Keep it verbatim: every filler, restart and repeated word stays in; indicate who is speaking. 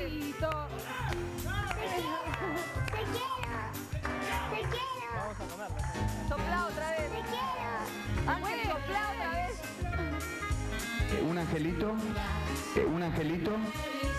Speaker 1: angelito.
Speaker 2: Te quiero. Te quiero.
Speaker 3: Vamos a comerla.
Speaker 1: Sopla otra vez.
Speaker 2: Te quiero.
Speaker 1: Ángel, sopla otra vez.
Speaker 4: Un angelito, un angelito.